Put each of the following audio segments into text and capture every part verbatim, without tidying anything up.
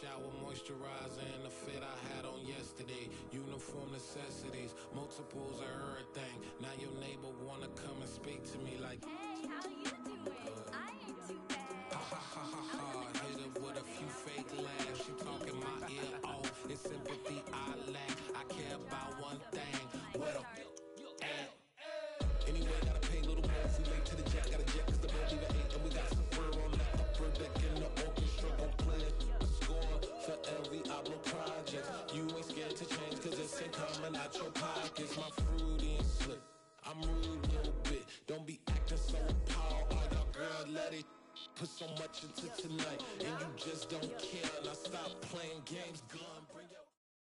shower, moisturizer, and the fit I had on yesterday. Uniform necessities, multiples of everything. Now your neighbor wanna come and speak to me like, hey, how you doing? I ain't too bad. Ha ha ha ha ha. Hit her with a few fake laughs. She talking my ear off. It's sympathy I lack. I care about one thing. What a at? Anyway, gotta pay a little more. If we late to the jack, gotta jet cause the boat even eight. And we got some fur on the upper deck and the orchestra gon' play a score for every album project. You ain't scared to change cause it's ain't coming out your pockets. My fruity and slick. I'm rude a little bit. Don't be acting so appalled. Oh, your girl, let it put so much into tonight. And you just don't care. Now stop playing games. Gun, bring your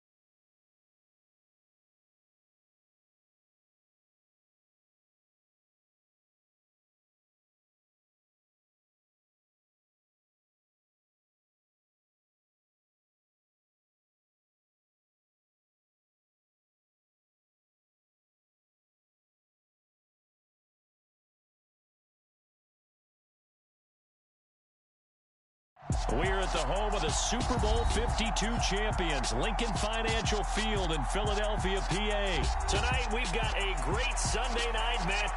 We're at the home of the Super Bowl fifty-two champions, Lincoln Financial Field in Philadelphia, P A. Tonight, we've got a great Sunday night match.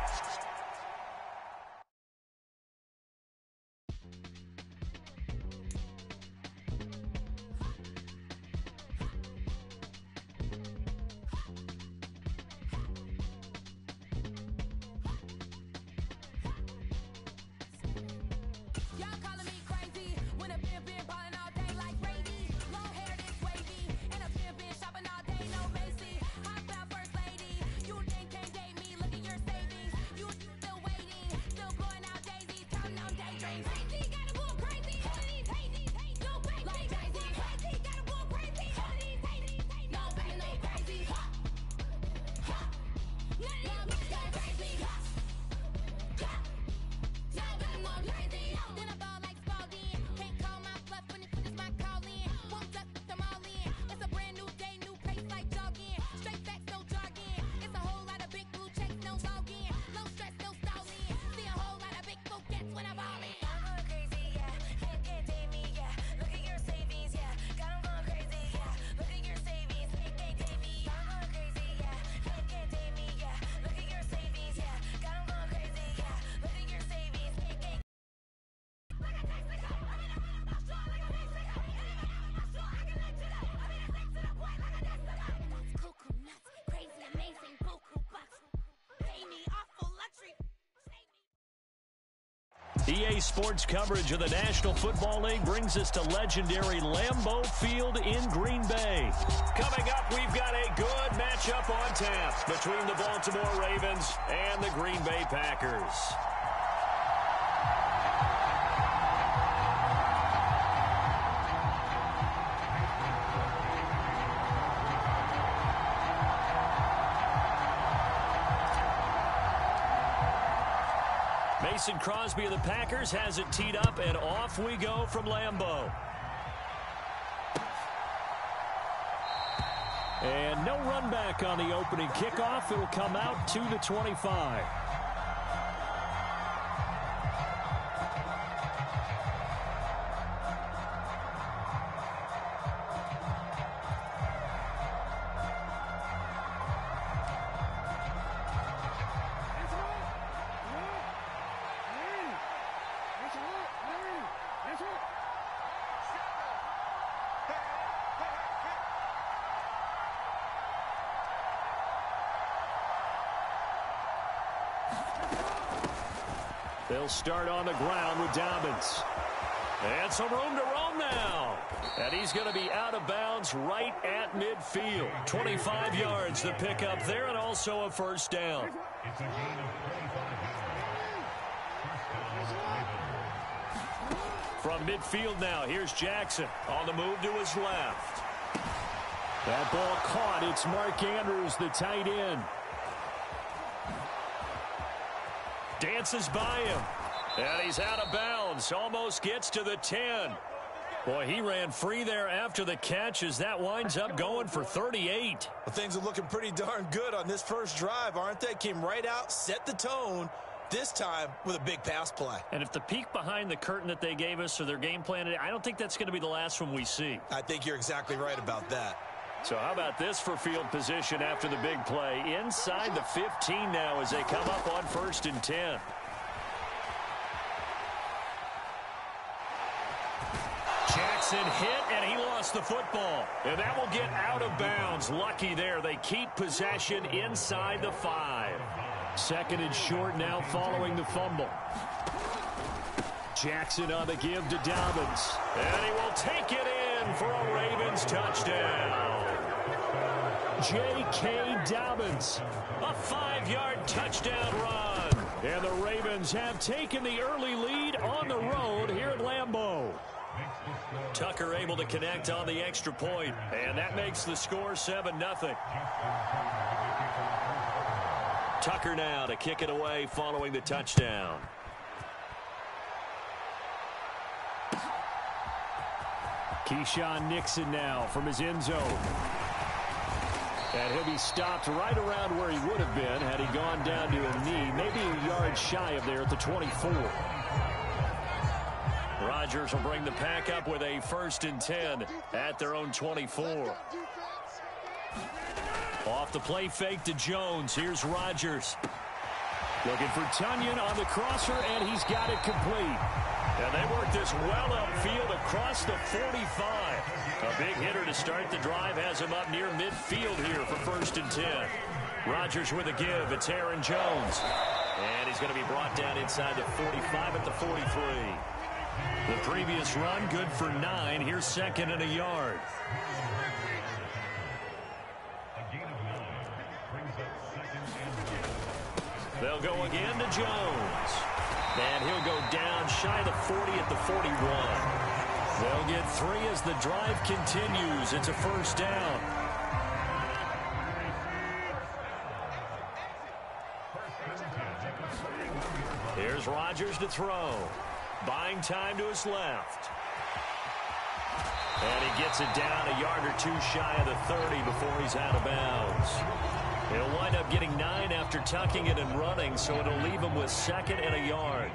E A Sports coverage of the National Football League brings us to legendary Lambeau Field in Green Bay. Coming up, we've got a good matchup on tap between the Baltimore Ravens and the Green Bay Packers. Mason Crosby of the Packers has it teed up, and off we go from Lambeau. And no run back on the opening kickoff. It'll come out to the twenty-five. They'll start on the ground with Dobbins. And some room to roam now. And he's going to be out of bounds right at midfield. twenty-five yards to pick up there, and also a first down. From midfield now, here's Jackson on the move to his left. That ball caught. It's Mark Andrews, the tight end. Dances by him. And he's out of bounds. Almost gets to the ten. Boy, he ran free there after the catch as that winds up going for thirty-eight. Well, things are looking pretty darn good on this first drive, aren't they? Came right out, set the tone, this time with a big pass play. And if the peek behind the curtain that they gave us or their game plan, I don't think that's going to be the last one we see. I think you're exactly right about that. So how about this for field position after the big play? Inside the fifteen now as they come up on first and ten. Jackson hit, and he lost the football. And that will get out of bounds. Lucky there. They keep possession inside the five. Second and short now following the fumble. Jackson on the give to Dobbins. And he will take it in for a Ravens touchdown. J K. Dobbins, a five-yard touchdown run. And the Ravens have taken the early lead on the road here at Lambeau. Tucker able to connect on the extra point, and that makes the score seven nothing. Tucker now to kick it away following the touchdown. Keyshawn Nixon now from his end zone. And he'll be stopped right around where he would have been had he gone down to a knee, maybe a yard shy of there at the twenty-four. Rodgers will bring the pack up with a first and ten at their own twenty-four. Off the play fake to Jones. Here's Rodgers. Looking for Tunyon on the crosser, and he's got it complete. And they work this well upfield across the forty-five. A big hitter to start the drive has him up near midfield here for first and ten. Rodgers with a give. It's Aaron Jones. And he's going to be brought down inside the forty-five at the forty-three. The previous run good for nine. Here's second and a yard. They'll go again to Jones. And he'll go down shy of the forty at the forty-one. They'll get three as the drive continues. It's a first down. Here's Rodgers to throw. Buying time to his left. And he gets it down a yard or two shy of the thirty before he's out of bounds. He'll wind up getting nine after tucking it and running, so it'll leave him with second and a yard.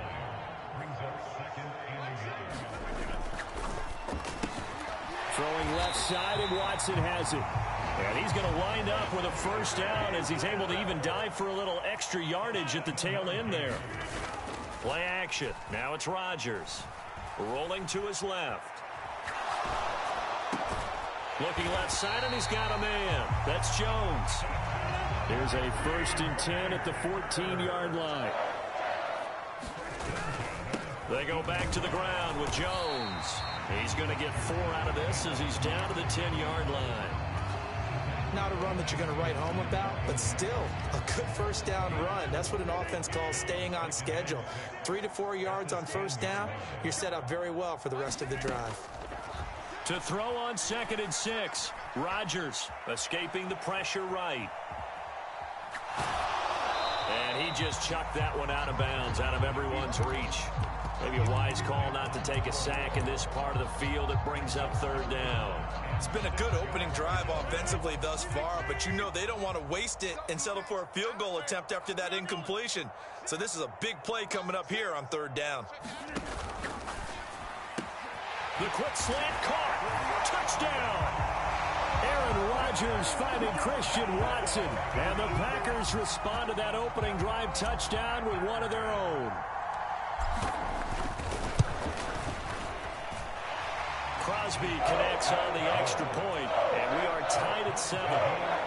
Throwing left side, and Watson has it. And he's going to wind up with a first down as he's able to even dive for a little extra yardage at the tail end there. Play action. Now it's Rodgers. Rolling to his left. Looking left side, and he's got a man. That's Jones. Here's a first and ten at the fourteen-yard line. They go back to the ground with Jones. He's going to get four out of this as he's down to the ten-yard line. Not a run that you're going to write home about, but still a good first down run. That's what an offense calls staying on schedule. Three to four yards on first down, you're set up very well for the rest of the drive. To throw on second and six, Rodgers escaping the pressure right. And he just chucked that one out of bounds, out of everyone's reach. Maybe a wise call not to take a sack in this part of the field. It brings up third down. It's been a good opening drive offensively thus far, but you know they don't want to waste it and settle for a field goal attempt after that incompletion. So this is a big play coming up here on third down. The quick slant caught. Touchdown. Aaron Rodgers finding Christian Watson. And the Packers respond to that opening drive touchdown with one of their own. Crosby connects on the extra point, and we are tied at seven.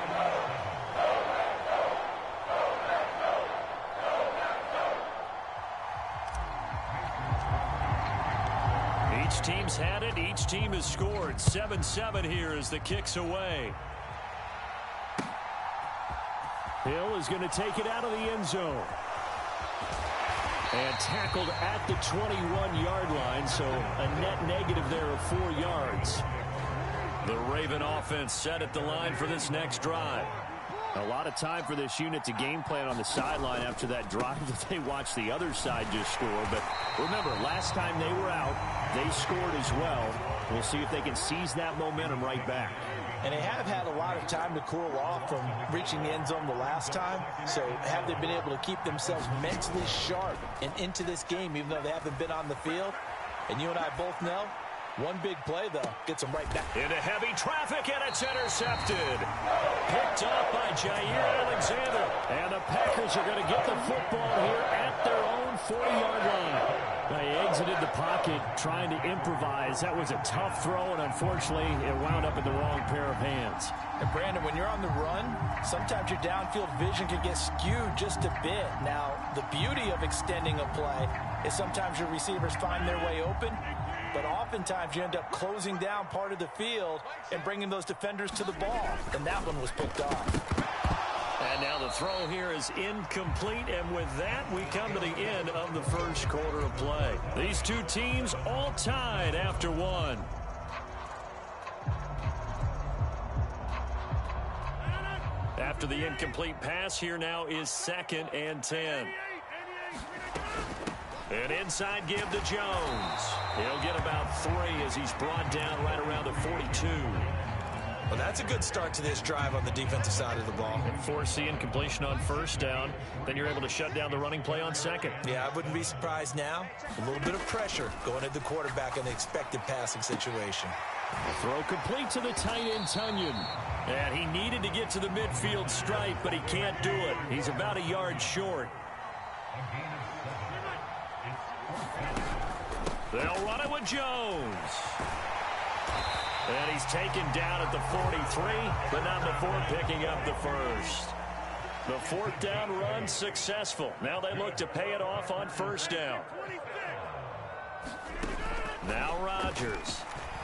Each team's had it. Each team has scored. seven seven here as the kick's away. Hill is going to take it out of the end zone. And tackled at the twenty-one-yard line, so a net negative there of four yards. The Raven offense set at the line for this next drive. A lot of time for this unit to game plan on the sideline after that drive that they watched the other side just score. But remember, last time they were out, they scored as well. We'll see if they can seize that momentum right back. And they have had a lot of time to cool off from reaching the end zone the last time. So have they been able to keep themselves mentally sharp and into this game, even though they haven't been on the field? And you and I both know, one big play, though, gets them right back. Into heavy traffic, and it's intercepted. Picked up by Jair Alexander. And the Packers are going to get the football here at their own forty-yard line. They exited the pocket trying to improvise. That was a tough throw, and unfortunately, it wound up in the wrong pair of hands. And Brandon, when you're on the run, sometimes your downfield vision can get skewed just a bit. Now, the beauty of extending a play is sometimes your receivers find their way open, but oftentimes you end up closing down part of the field and bringing those defenders to the ball, and that one was picked off. And now the throw here is incomplete, and with that, we come to the end of the first quarter of play. These two teams all tied after one. After the incomplete pass, here now is second and ten. An inside give to Jones. He'll get about three as he's brought down right around the forty-two. Well, that's a good start to this drive on the defensive side of the ball. And force the incompletion on first down. Then you're able to shut down the running play on second. Yeah, I wouldn't be surprised now. A little bit of pressure going at the quarterback in the expected passing situation. The throw complete to the tight end, Tunyon. And he needed to get to the midfield stripe, but he can't do it. He's about a yard short. They'll run it with Jones. And he's taken down at the forty-three, but not before picking up the first. The fourth down run successful. Now they look to pay it off on first down. Now Rodgers.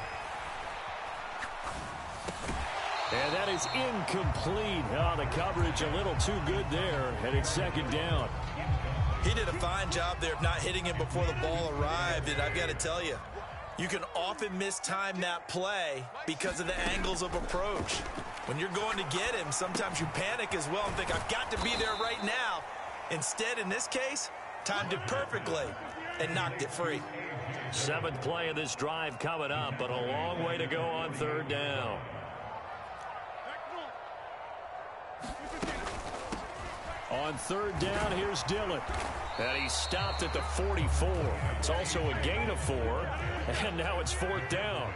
And that is incomplete. Oh, the coverage a little too good there, and it's second down. He did a fine job there of not hitting him before the ball arrived, and I've got to tell you, you can often mistime that play because of the angles of approach. When you're going to get him, sometimes you panic as well and think, I've got to be there right now. Instead, in this case, timed it perfectly and knocked it free. Seventh play of this drive coming up, but a long way to go on third down. On third down, here's Dillon. And he stopped at the forty-four. It's also a gain of four. And now it's fourth down.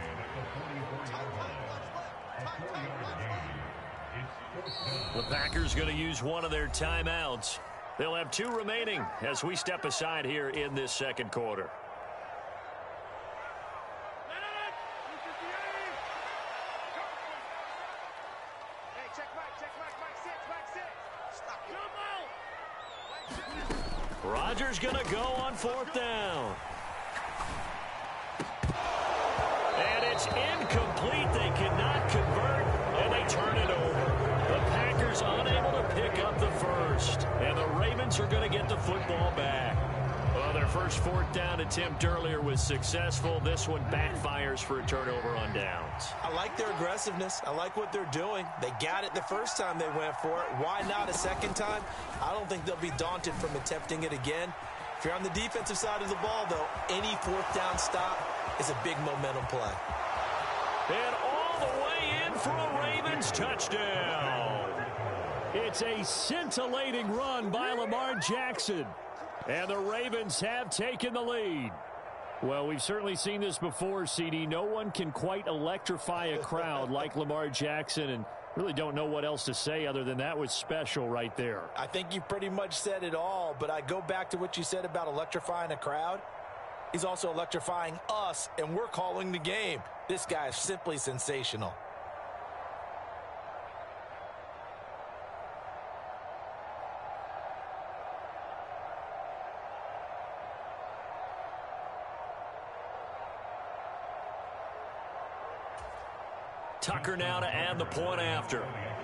The Packers going to use one of their timeouts. They'll have two remaining as we step aside here in this second quarter. Rodgers going to go on fourth down. And it's incomplete. They cannot convert, and they turn it over. The Packers unable to pick up the first, and the Ravens are going to get the football back. Well, their first fourth down attempt earlier was successful. This one backfires for a turnover on downs. I like their aggressiveness. I like what they're doing. They got it the first time they went for it. Why not a second time? I don't think they'll be daunted from attempting it again. If you're on the defensive side of the ball, though, any fourth down stop is a big momentum play. And all the way in for a Ravens touchdown. It's a scintillating run by Lamar Jackson. And the Ravens have taken the lead. Well, we've certainly seen this before, C D. No one can quite electrify a crowd like Lamar Jackson, and really don't know what else to say other than that was special right there. I think you pretty much said it all, but I go back to what you said about electrifying a crowd. He's also electrifying us, and we're calling the game. This guy is simply sensational. Tucker now to add the point after.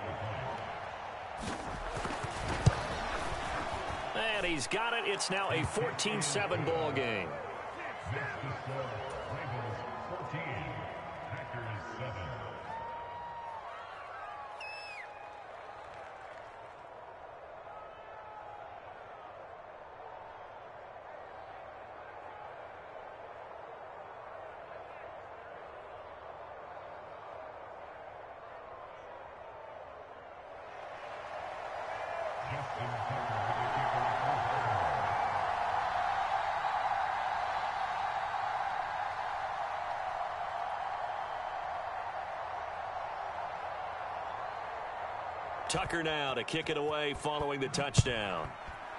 And he's got it. It's now a fourteen seven ball game. Tucker now to kick it away following the touchdown.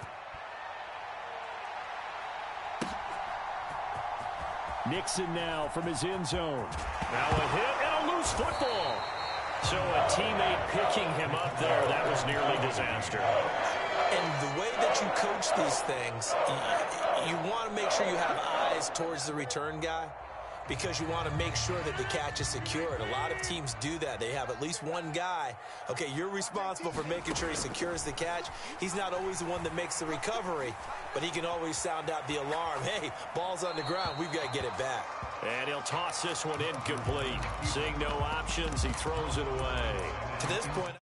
Nixon now from his end zone. Now a hit and a loose football. So a teammate picking him up there, that was nearly disaster. And the way that you coach these things, you, you want to make sure you have eyes towards the return guy because you want to make sure that the catch is secured. A lot of teams do that. They have at least one guy. Okay, you're responsible for making sure he secures the catch. He's not always the one that makes the recovery, but he can always sound out the alarm. Hey, ball's on the ground. We've got to get it back. And he'll toss this one incomplete. Seeing no options, he throws it away. To this point...